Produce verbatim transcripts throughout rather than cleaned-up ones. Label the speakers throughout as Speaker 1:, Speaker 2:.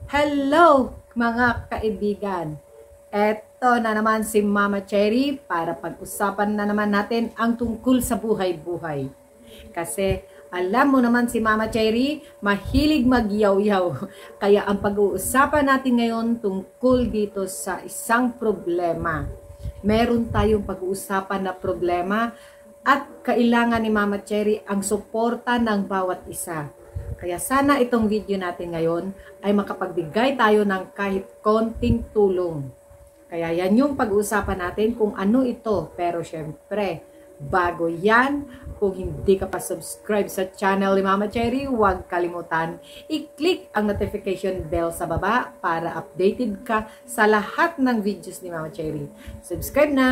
Speaker 1: Hello mga kaibigan! Eto na naman si Mama Cherry para pag-usapan na naman natin ang tungkol sa buhay-buhay. Kasi alam mo naman si Mama Cherry, mahilig magyaw-yaw. Kaya ang pag-uusapan natin ngayon tungkol dito sa isang problema. Meron tayong pag-uusapan na problema at kailangan ni Mama Cherry ang suporta ng bawat isa. Kaya sana itong video natin ngayon ay makapagbigay tayo ng kahit konting tulong. Kaya yan yung pag-uusapan natin kung ano ito. Pero syempre, bago yan, kung hindi ka pa subscribe sa channel ni Mama Cherry, huwag kalimutan i-click ang notification bell sa baba para updated ka sa lahat ng videos ni Mama Cherry. Subscribe na!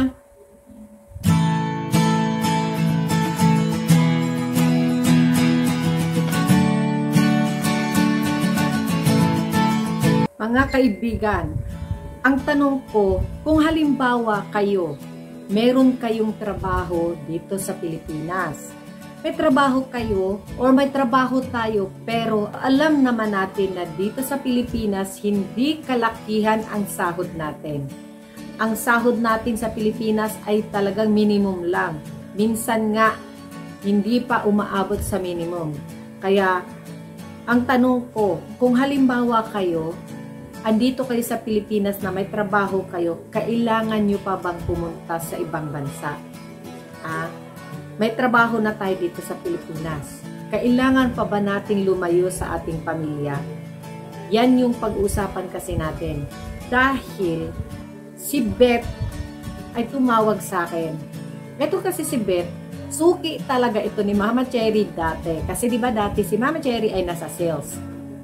Speaker 1: Mga kaibigan, ang tanong ko, kung halimbawa kayo, meron kayong trabaho dito sa Pilipinas. May trabaho kayo or may trabaho tayo pero alam naman natin na dito sa Pilipinas hindi kalakihan ang sahod natin. Ang sahod natin sa Pilipinas ay talagang minimum lang. Minsan nga, hindi pa umaabot sa minimum. Kaya, ang tanong ko, kung halimbawa kayo, andito kayo sa Pilipinas na may trabaho kayo, kailangan nyo pa bang pumunta sa ibang bansa? Ah, may trabaho na tayo dito sa Pilipinas. Kailangan pa ba nating lumayo sa ating pamilya? Yan yung pag-usapan kasi natin. Dahil si Beth ay tumawag sa akin. Ito kasi si Beth, suki talaga ito ni Mama Cherry dati. Kasi di ba dati si Mama Cherry ay nasa sales.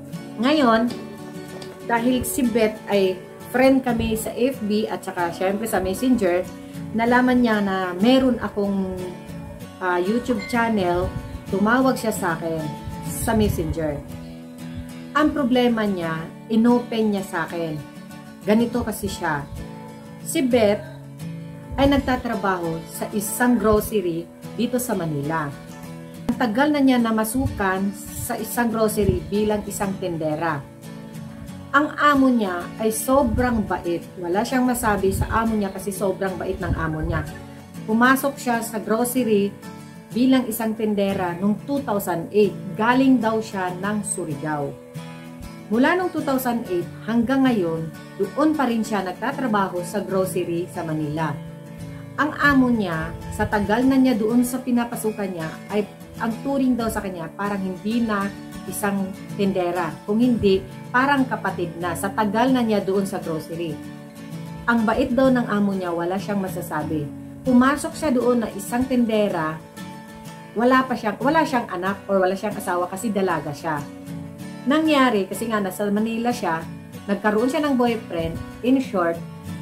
Speaker 1: Ngayon, dahil si Beth ay friend kami sa F B at saka syempre sa Messenger, nalaman niya na meron akong uh, YouTube channel, tumawag siya sa akin sa Messenger. Ang problema niya, inopen niya sa akin. Ganito kasi siya. Si Beth ay nagtatrabaho sa isang grocery dito sa Manila. Ang tagal na niya namasukan sa isang grocery bilang isang tendera. Ang amo niya ay sobrang bait. Wala siyang masabi sa amo niya kasi sobrang bait ng amo niya. Pumasok siya sa grocery bilang isang tendera noong two thousand eight. Galing daw siya ng Surigao. Mula noong two thousand eight hanggang ngayon, doon pa rin siya nagtatrabaho sa grocery sa Manila. Ang amo niya, sa tagal na niya doon sa pinapasukan niya, ay ang turing daw sa kanya parang hindi na isang tendera. Kung hindi, parang kapatid na sa tagal na niya doon sa grocery. Ang bait daw ng amo niya, wala siyang masasabi. Pumasok siya doon na isang tendera, wala pa siyang, wala siyang anak or wala siyang asawa kasi dalaga siya. Nangyari, kasi nga nasa Manila siya, nagkaroon siya ng boyfriend, in short,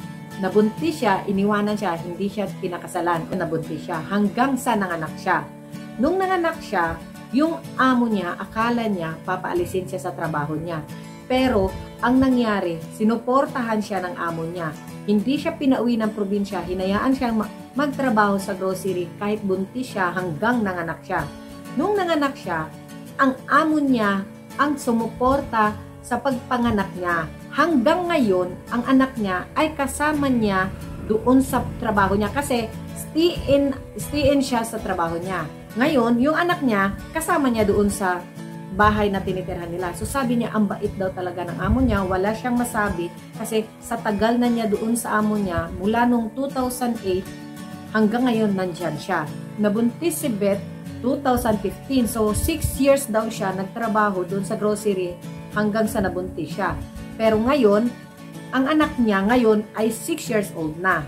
Speaker 1: nabuntis siya, iniwanan siya, hindi siya pinakasalan, nabuntis siya, hanggang sa nanganak siya. Nung nanganak siya, yung amo niya, akala niya, papaalisin siya sa trabaho niya. Pero, ang nangyari, sinuportahan siya ng amo niya. Hindi siya pinauwi ng probinsya, hinayaan siyang magtrabaho sa grocery kahit buntis siya hanggang nanganak siya. Nung nanganak siya, ang amo niya ang sumuporta sa pagpanganak niya. Hanggang ngayon, ang anak niya ay kasama niya doon sa trabaho niya kasi stay in, stay in siya sa trabaho niya. Ngayon, yung anak niya, kasama niya doon sa bahay na tinitirhan nila. So sabi niya, ang bait daw talaga ng amo niya, wala siyang masabi kasi sa tagal na niya doon sa amo niya, mula noong two thousand eight hanggang ngayon nandyan siya. Nabuntis si Beth two thousand fifteen, so six years daw siya nagtrabaho doon sa grocery hanggang sa nabuntis siya. Pero ngayon, ang anak niya ngayon ay six years old na.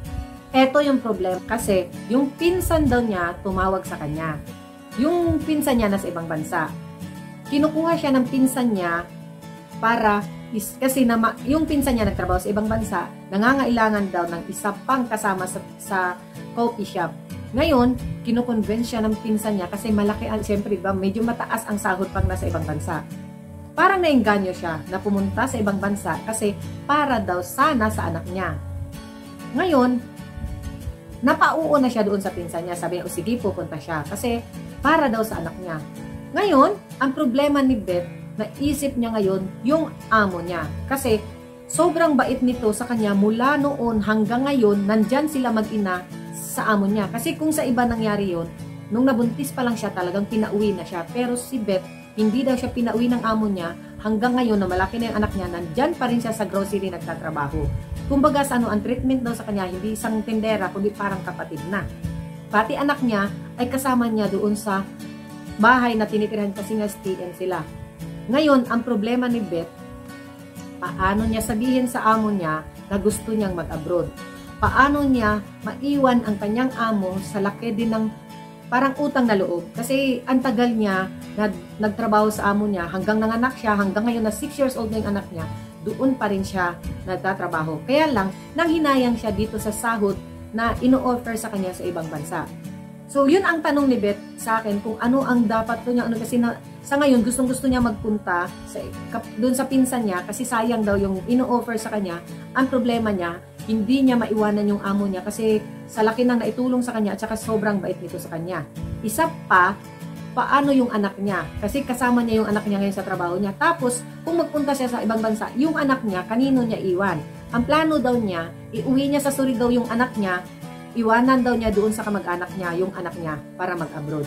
Speaker 1: Eto yung problem kasi yung pinsan daw niya tumawag sa kanya. Yung pinsan niya nasa ibang bansa. Kinukuha siya ng pinsan niya para, is, kasi na, yung pinsan niya nagtrabaho sa ibang bansa, nangangailangan daw ng isa pang kasama sa, sa coffee shop. Ngayon, kinukonvince siya ng pinsan niya kasi malaki, siyempre diba, medyo mataas ang sahod pang nasa ibang bansa. Parang nainganyo siya na pumunta sa ibang bansa kasi para daw sana sa anak niya. Ngayon, napauo na siya doon sa pinsan niya. Sabi niya, o sige, pupunta siya. Kasi para daw sa anak niya. Ngayon, ang problema ni Beth, naisip niya ngayon yung amo niya. Kasi sobrang bait nito sa kanya mula noon hanggang ngayon, nandyan sila mag-ina sa amo niya. Kasi kung sa iba nangyari yon, nung nabuntis pa lang siya, talagang pinauwi na siya. Pero si Beth, hindi daw siya pinauwi ng amo niya hanggang ngayon na malaki na yung anak niya, nandyan pa rin siya sa grocery nagtatrabaho. Kumbaga sa ano, ang treatment daw sa kanya, hindi isang tindera, kundi parang kapatid na. Pati anak niya ay kasama niya doon sa bahay na tinitirahan kasi nga S T N sila. Ngayon, ang problema ni Beth, paano niya sabihin sa amo niya na gusto niyang mag-abroad? Paano niya maiwan ang kanyang amo sa laki din ng parang utang na loob? Kasi ang tagal niya nag, nagtrabaho sa amo niya, hanggang nanganak siya, hanggang ngayon na six years old na yung anak niya, doon pa rin siya nagtatrabaho. Kaya lang, nanghinayang siya dito sa sahod na ino-offer sa kanya sa ibang bansa. So, yun ang tanong ni Beth sa akin kung ano ang dapat ko niya, ano kasi na, sa ngayon gustong-gusto niya magpunta sa, doon sa pinsan niya kasi sayang daw yung ino-offer sa kanya. Ang problema niya, hindi niya maiwanan yung amo niya kasi sa laki nang naitulong sa kanya at saka sobrang bait nito sa kanya. Isa pa, paano yung anak niya? Kasi kasama niya yung anak niya ngayon sa trabaho niya. Tapos, kung magpunta siya sa ibang bansa, yung anak niya, kanino niya iwan? Ang plano daw niya, iuwi niya sa Surigao yung anak niya, iwanan daw niya doon sa kamag-anak niya, yung anak niya, para mag-abroad.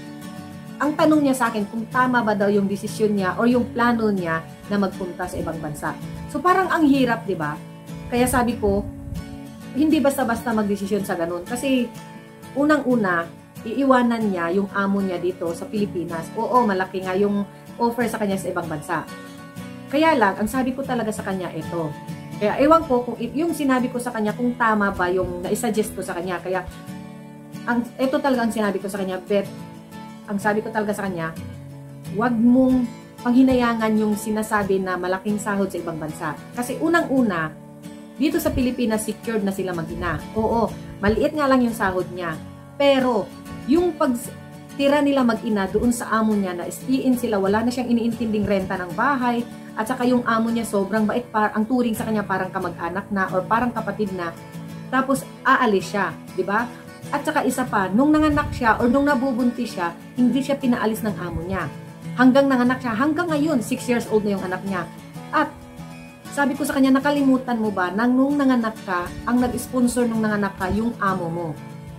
Speaker 1: Ang tanong niya sa akin kung tama ba daw yung desisyon niya o yung plano niya na magpunta sa ibang bansa. So parang ang hirap, di ba? Kaya sabi ko, hindi basta-basta magdesisyon sa ganun. Kasi unang-una, iiwanan niya yung amo niya dito sa Pilipinas. Oo, malaki nga yung offer sa kanya sa ibang bansa. Kaya lang, ang sabi ko talaga sa kanya, ito. Kaya ewan ko kung yung sinabi ko sa kanya kung tama ba yung na-suggest ko sa kanya. Kaya ang ito talaga ang sinabi ko sa kanya, Beth, ang sabi ko talaga sa kanya, wag mong panghinayangan yung sinasabi na malaking sahod sa ibang bansa. Kasi unang-una, dito sa Pilipinas secured na sila mag-ina. Oo, maliit nga lang yung sahod niya. Pero yung pagtira nila mag-ina doon sa amo niya na S T N sila, wala na siyang iniintinding renta ng bahay. At saka yung amo niya sobrang bait, par ang turing sa kanya parang kamag-anak na or parang kapatid na. Tapos aalis siya, di ba? At saka isa pa, nung nanganak siya or nung nabubuntis siya, hindi siya pinaalis ng amo niya. Hanggang nanganak siya, hanggang ngayon, six years old na yung anak niya. At sabi ko sa kanya, nakalimutan mo ba nang nung nanganak ka, ang nag-sponsor nung nanganak ka, yung amo mo.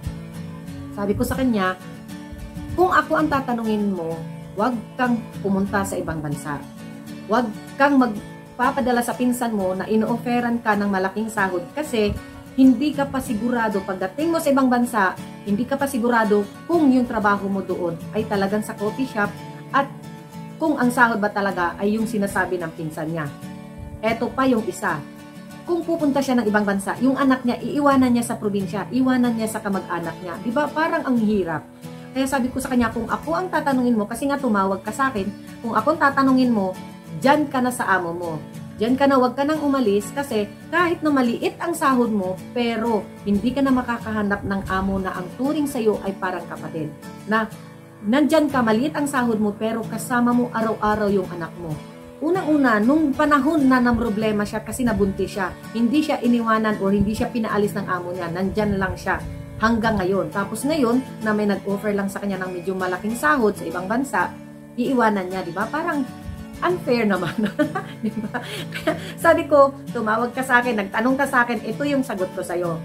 Speaker 1: Sabi ko sa kanya, kung ako ang tatanungin mo, huwag kang pumunta sa ibang bansa. Huwag kang magpapadala sa pinsan mo na ino-offeran ka ng malaking sahod kasi hindi ka pa sigurado pagdating mo sa ibang bansa, hindi ka pa sigurado kung yung trabaho mo doon ay talagang sa coffee shop at kung ang sahod ba talaga ay yung sinasabi ng pinsan niya. Eto pa yung isa. Kung pupunta siya ng ibang bansa, yung anak niya, iiwanan niya sa probinsya, iwanan niya sa kamag-anak niya. Di ba? Parang ang hirap. Kaya sabi ko sa kanya, kung ako ang tatanungin mo, kasi nga tumawag ka sa akin, kung ako ang tatanungin mo, dyan ka na sa amo mo. Diyan ka na, wag ka nang umalis kasi kahit na maliit ang sahod mo, pero hindi ka na makakahanap ng amo na ang turing sa'yo ay parang kapatid. Na nandyan ka, maliit ang sahod mo, pero kasama mo araw-araw yung anak mo. Unang-una, nung panahon na ng problema siya kasi nabuntis siya, hindi siya iniwanan o hindi siya pinaalis ng amo niya, nandyan lang siya hanggang ngayon. Tapos ngayon, na may nag-offer lang sa kanya ng medyo malaking sahod sa ibang bansa, iiwanan niya, di ba? Parang unfair naman. Diba? Kaya sabi ko, tumawag ka sa akin, nagtanong ka sa akin, ito yung sagot ko sa'yo.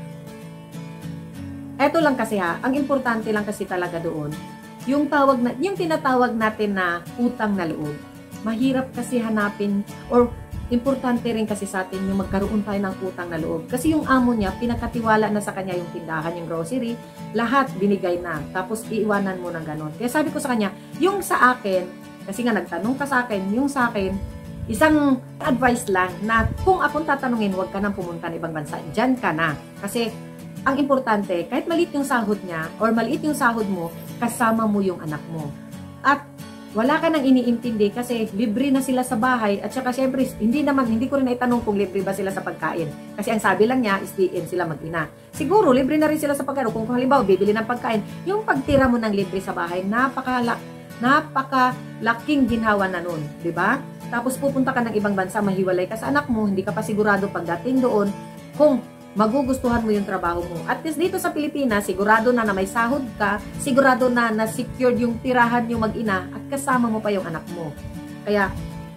Speaker 1: Ito lang kasi ha, ang importante lang kasi talaga doon, yung tawag na, yung tinatawag natin na utang na loob. Mahirap kasi hanapin, or importante rin kasi sa atin yung magkaroon tayo ng utang na loob. Kasi yung amo niya, pinakatiwala na sa kanya yung tindahan, yung grocery, lahat binigay na. Tapos iiwanan mo ng ganon. Kaya sabi ko sa kanya, yung sa akin, kasi nga nagtanong ka sa akin, yung sa akin, isang advice lang na kung akong tatanungin, huwag ka nang pumunta ng ibang bansa, dyan ka na. Kasi ang importante, kahit maliit yung sahod niya or maliit yung sahod mo, kasama mo yung anak mo. At wala ka nang iniintindi kasi libre na sila sa bahay at saka syempre, hindi naman, hindi ko rin naitanong kung libre ba sila sa pagkain. Kasi ang sabi lang niya, S T N sila mag-ina. Siguro, libre na rin sila sa pagkain. Kung halimbawa, bibili ng pagkain, yung pagtira mo ng libre sa bahay, napakalak napaka-laking ginhawa na nun, di ba? Tapos pupunta ka ng ibang bansa, mahiwalay ka sa anak mo, hindi ka pa sigurado pagdating doon kung magugustuhan mo yung trabaho mo. At least dito sa Pilipinas, sigurado na na may sahod ka, sigurado na na secured yung tirahan yung mag-ina at kasama mo pa yung anak mo. Kaya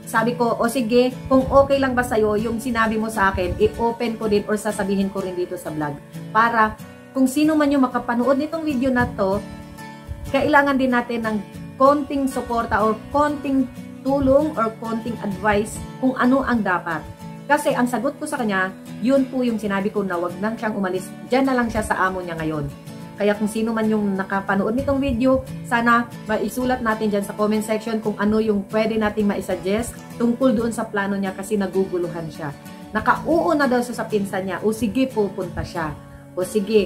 Speaker 1: sabi ko, o sige, kung okay lang ba sa'yo yung sinabi mo sa akin, i-open ko din or sasabihin ko rin dito sa vlog. Para kung sino man yung makapanood nitong video na to, kailangan din natin ng konting suporta or konting tulong or konting advice kung ano ang dapat. Kasi ang sagot ko sa kanya, yun po yung sinabi ko na wag nang siyang umalis. Diyan na lang siya sa amo niya ngayon. Kaya kung sino man yung nakapanood nitong video, sana maisulat natin dyan sa comment section kung ano yung pwede nating maisuggest tungkol doon sa plano niya kasi naguguluhan siya. Nakauo na daw siya sa pinsan niya, o sige pupunta siya. O sige,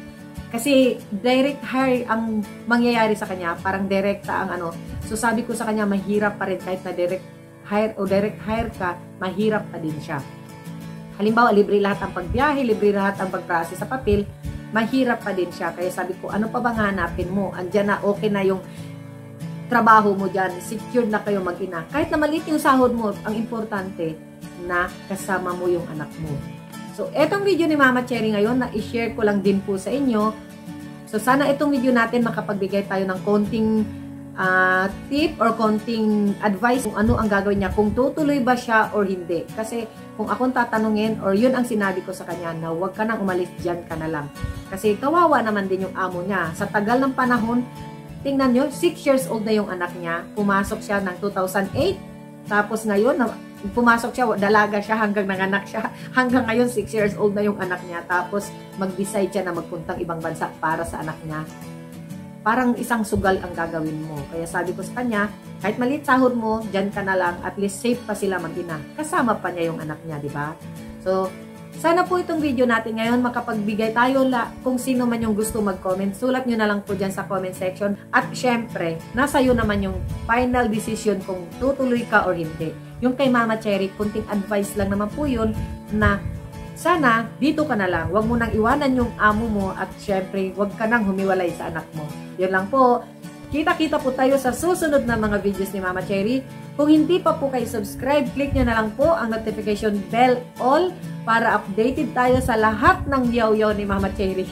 Speaker 1: kasi direct hire ang mangyayari sa kanya, parang direct sa ang ano. So sabi ko sa kanya, mahirap pa rin kahit na direct hire o direct hire ka, mahirap pa din siya. Halimbawa, libre lahat ang pagbiyahe, libre lahat ang pag-process sa papel, mahirap pa din siya. Kaya sabi ko, ano pa bang hanapin mo? Andyan na, okay na yung trabaho mo dyan, secured na kayo mag-ina. Kahit na maliit yung sahod mo, ang importante na kasama mo yung anak mo. So, etong video ni Mama Cherry ngayon, na i-share ko lang din po sa inyo. So, sana itong video natin makapagbigay tayo ng konting uh, tip or konting advice kung ano ang gagawin niya, kung tutuloy ba siya or hindi. Kasi kung akong tatanungin or yun ang sinabi ko sa kanya na huwag ka nang umalis, dyan ka na lang. Kasi kawawa naman din yung amo niya. Sa tagal ng panahon, tingnan nyo, six years old na yung anak niya. Pumasok siya ng two thousand eight. Tapos ngayon, pumasok siya, dalaga siya hanggang nanganak siya. Hanggang ngayon, six years old na yung anak niya. Tapos mag-decide siya na magpuntang ibang bansa para sa anak niya. Parang isang sugal ang gagawin mo. Kaya sabi ko sa kanya, kahit maliit sahod mo, dyan ka na lang, at least safe pa sila mag-ina. Kasama pa niya yung anak niya, di ba? So, sana po itong video natin ngayon makapagbigay tayo la kung sino man yung gusto mag-comment. Sulat nyo na lang po dyan sa comment section. At syempre, nasa iyo naman yung final decision kung tutuloy ka or hindi. Yung kay Mama Cherry, kunting advice lang naman po yun na sana dito ka na lang. Huwag mo nang iwanan yung amo mo at syempre, huwag ka nang humiwalay sa anak mo. Yun lang po. Kita-kita po tayo sa susunod na mga videos ni Mama Cherry. Kung hindi pa po kayo subscribe, click nyo na lang po ang notification bell all para updated tayo sa lahat ng yaw-yaw ni Mama Cherry.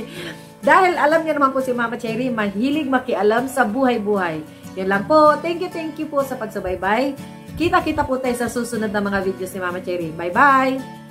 Speaker 1: Dahil alam niyo naman po si Mama Cherry, mahilig makialam sa buhay-buhay. Yun lang po. Thank you, thank you po sa pagsubaybay. Kita-kita po tayo sa susunod na mga videos ni Mama Cherry. Bye-bye!